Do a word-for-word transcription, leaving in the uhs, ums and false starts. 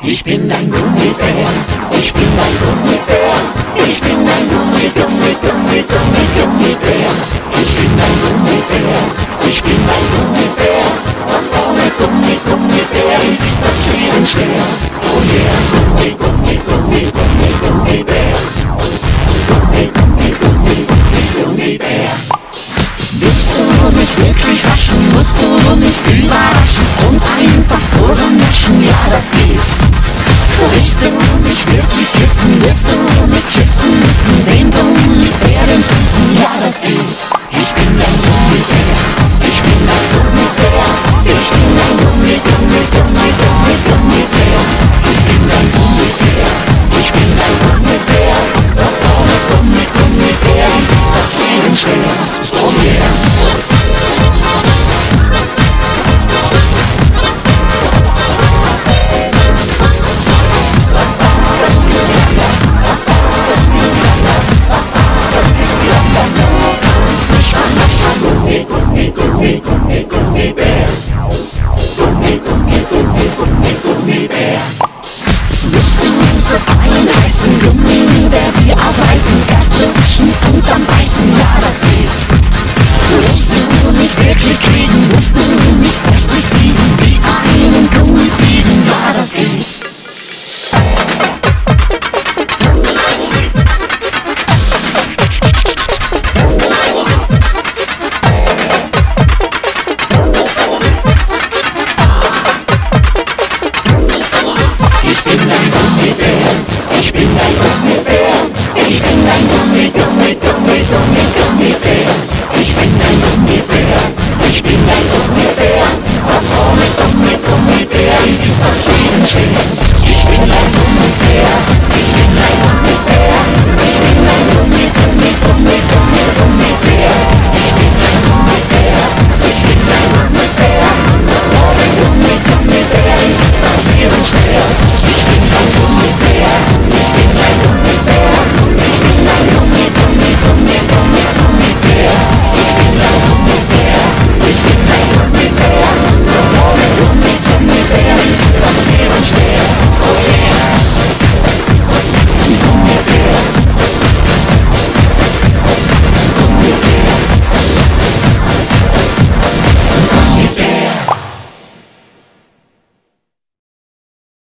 Ich bin dein Gummibär, ich bin dein Gummibär, ich bin dein Gummi, Gummi, Gummi, Gummi, Gummibär. Ich bin dein Gummibär, ich bin dein Gummibär, und ohne Gummi, Gummibär ist das Leben schwer. Oh yeah, Gummi, Gummi, Gummi, Gummi, Gummibär, Gummi, Gummi, Gummi, Gummi, Gummibär. Willst du mich wirklich waschen, musst du mich überraschen und einfach so rumnaschen, ja das geht. Willst du mich wirklich küssen, wirst du mich küssen müssen, den Gummibären süßen, ja das geht. Ich bin dein Gummibär, ich bin dein Gummibär, ich bin dein Gummi, Gummi, Gummi, Gummi, Gummibär. Ich bin dein Gummibär, ich bin dein Gummibär, doch ohne Gummi, Gummibär ist das Leben schwer. Oh yeah. Gummi, Gummi, Gummi, Gummibär. Gummi, Gummi, Gummi, Gummi, Gummibär. Willst du so einen heißen Gummibär dir aufreißen, erst lutschen und dann beißen, ja das geht. Willst du mich wirklich kriegen, musst du mich erst besiegen, wie einen Gummi biegen, ja das geht. Ich bin